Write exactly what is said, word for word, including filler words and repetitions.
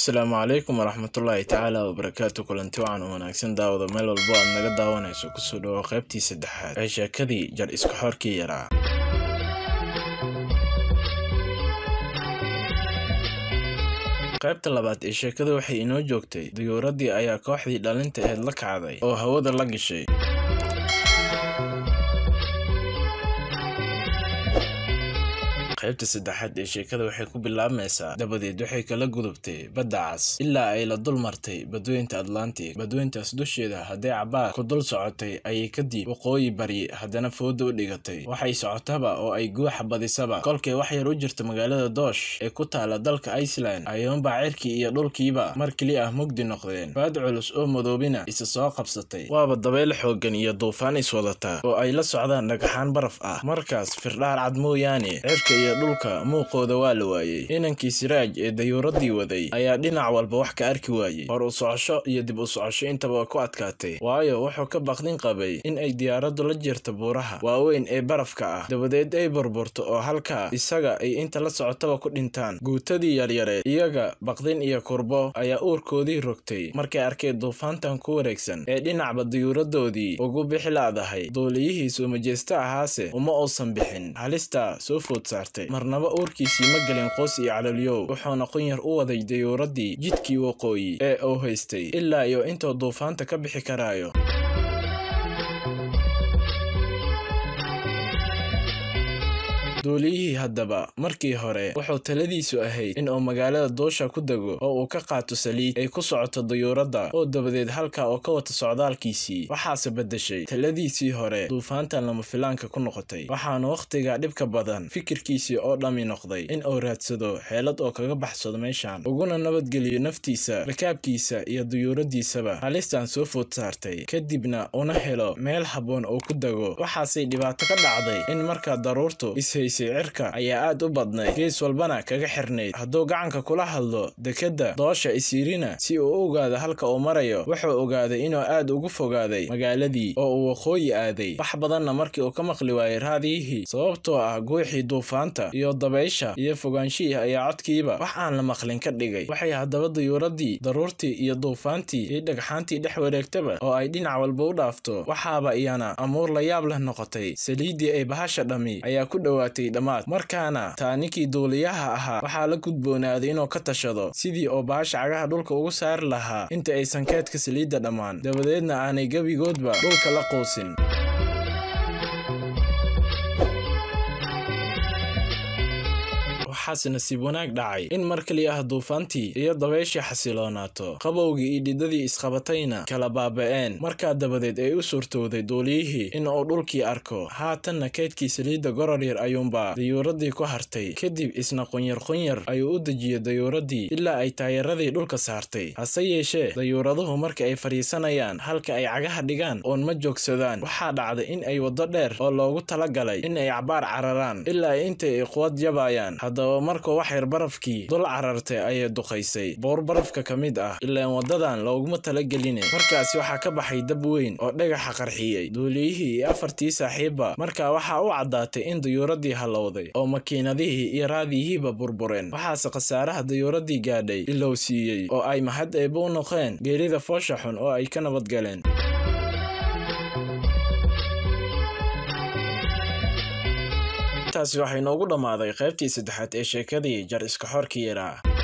السلام عليكم ورحمة الله تعالى وبركاته. كلنتي وعن wanaagsan daawada meel walbo aad naga daawanayso ku soo dhawo qaybtii saddexaad ee sheekadii jar isku xorkii yaraa. qaybta labaad ee sheekada waxay inoo joogtay diyuuradii ayaa kooxdii dhalinta ahayd la kacday oo hawada la gashay. qaybta saddexaad ee sheekada waxay ku bilaabmaysaa dabadeed waxay kala gudubtay badda cas ilaa ay la dul martay badweynta Atlantic. badweyntaas dusheeda hadday cabaar ku dul socotay ayay kadib waqooyi bari haddana fooda u dhigatay. waxay socotaba oo ay guuxa badisaba kolkay wax yar u jirta magaalada Doosh ee ku taala dalka Iceland ayuunbaa cirkii iyo dhulkiiba mar keli ah mugdi noqdeen. baad culus oo madoobina isa soo qabsatay, waaba dabeyl xooggan iyo duufaan iswadata oo ay la socdaan dhagxaan baraf ah. markaas firdhaar cad mooyaane cirka iyo dhulka muuqooda waa la waayay. inankii Siraaj ee dayuuradii waday ayaa dhinac walba wax ka arki waayay. hor u socosho iyo dib u socosho intaba ku adkaatay, waayo wuxuu ka baqdin qabay in ay diyaaraddu la jirto buuraha waaweyn ee barafka ah dabadeed ay burburto oo halka isaga ay inta la socotaba ku dhintaan. guutadii yaryareed iyaga baqdin iyo kurbo ayaa uurkoodii rogtay markay arkeen duufaantan ku wareegsan ee dhinacba dayuuradoodii ugu bixi laadahay. duuliyihii soo majeesta ahaase uma uusan bixin, halista soo food saartay. marnaba uurkiisii ma gelin qoos iyo calaliyow, wuxuuna qunyar u waday dayuuradii jidkii waqooyi ee uu haystay ilaa iyo intuu duufaanta ka bixi karaayo. duuliyihii haddaba markii hore wuxuu taladiisu ahayd in uu magaalada Doosha ku dago oo uu ka qaato saliid ay ku socoto dayuuradda oo dabadeed halka oo ka wata socdaalkiisii. waxaase bedeshay taladiisii hore duufaantan lama filaanka ku noqotay, waxaana waqtiga dhibka badan fikirkiisii oo dhami noqday in uu raadsado xeelad oo kaga baxsado meeshan uguna nabadgeliyo naftiisa, rakaabkiisa iyo dayuuradiisaba halistan soo food saartay, kadibna una helo meel habboon oo ku dago. waxaasay dhibaato ka dhacday in markaa daruurtu is cirka ayaa aad u badnay, gees walbana kaga xirnayd. hadduu gacanka kula hadlo dekada Doosha Isirina si uu u ogaado halka uu marayo, wuxuu ogaaday inuu aad ugu fogaaday magaaladii oo uu waqooyi aaday. wax badanna markii uu ka maqli waayay raadiyihii sababtoo ah guuxii duufaanta iyo dabaysha iyo fogaanshihii ayaa codkiiba wax aan la maqlin ka dhigay. waxay haddaba dayuuradii daruurtii iyo duufaantii iyo dhagxaantii dhex wareegtaba oo ay dhinac walba u dhaafto. waxaaba iyana amuur la yaab leh noqotay. saliidii ay bahasha dhami ayaa ku dhowaatay dhamaad. markaana taa ninkii duuliyaha ahaa waxaa la gudboonaaday inuu ka tashado sidii oo baasha cagaha dhulka ugu saari lahaa inta aysan keedka saliidda dhammaan, dabadeedna aanay gebigoodba dhulka la quusin. waxaase nasiib wanaag dhacay in mar kali ah duufaantii iyo dabayshii xasiloonaato, qabowgii iyo dhidadii isqabatayna kala baaba'een. markaa dabadeed ay u suurtowday duuliyihii in uu dhulkii arko. haatanna keydkii saliidda goror yar ayuunbaa dayuuradii ku hartay. kadib isna qunyar qunyar ayuu u dejiyey dayuuradii ilaa ay taayaradii dhulka saartay. hase yeeshee dayuuraduhu marka ay fadhiisanayaan halka ay cagaha dhigaan oon ma joogsadaan. waxaa dhacday in ay waddo dheer oo loogu talagalay in ay cabaar cararaan ilaa intay ay quwad jabayaan. haddaba markuu wax yar barafkii dul carartay ayay duqaysay boor barafka ka mid ah, ilaan wadadan looguma talagelin. markaasi waxaa ka baxay dab weyn oo dhagaxa qarxiyey duuliyihii iyo afartii saaxiibba. markaa waxaa u caddaatay in dayuuradii halowday oo makiinadihii iyo raadiyihiiba burbureen. waxaase khasaaraha dayuuradii gaadhay ilow siiyey oo ay mahad eebba u noqeen geerida foosha xun oo ay ka nabadgaleen. taasi waxay noogu dhammaaday qaybtii saddexaad ee sheekadii jar isku xorkii yaraa.